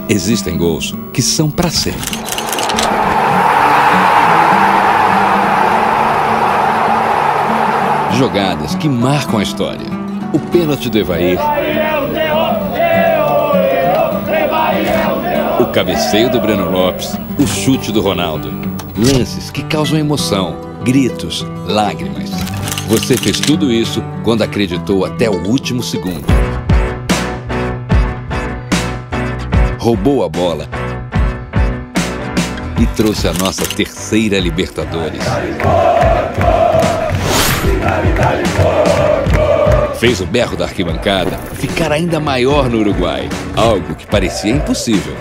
Existem gols que são para sempre. Jogadas que marcam a história. O pênalti do Evair. O cabeceio do Breno Lopes. O chute do Ronaldo. Lances que causam emoção, gritos, lágrimas. Você fez tudo isso quando acreditou até o último segundo. Roubou a bola e trouxe a nossa terceira Libertadores. Fez o berro da arquibancada ficar ainda maior no Uruguai, algo que parecia impossível.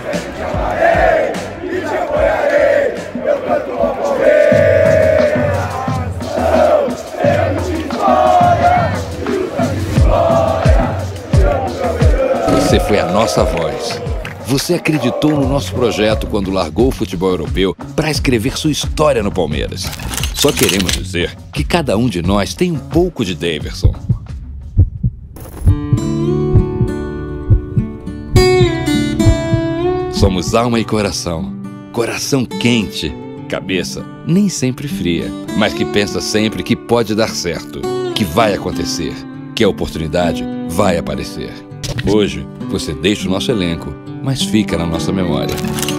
Você foi a nossa voz. Você acreditou no nosso projeto quando largou o futebol europeu para escrever sua história no Palmeiras. Só queremos dizer que cada um de nós tem um pouco de Daverson. Somos alma e coração. Coração quente, cabeça nem sempre fria, mas que pensa sempre que pode dar certo, que vai acontecer, que a oportunidade vai aparecer. Hoje, você deixa o nosso elenco, mas fica na nossa memória.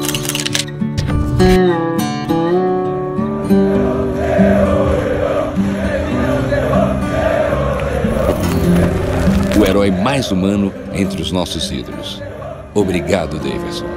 O herói mais humano entre os nossos ídolos. Obrigado, Daverson.